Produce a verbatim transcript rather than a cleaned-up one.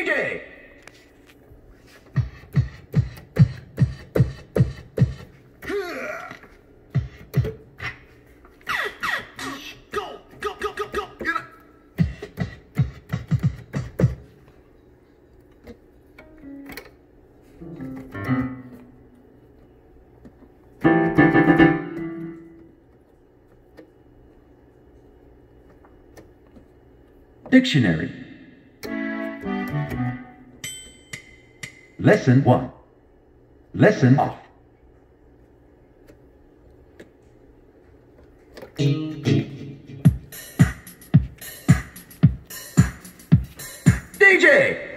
J! Go, go, go, go, go! Get up. Dictionary. Lesson one. Lesson off. D J!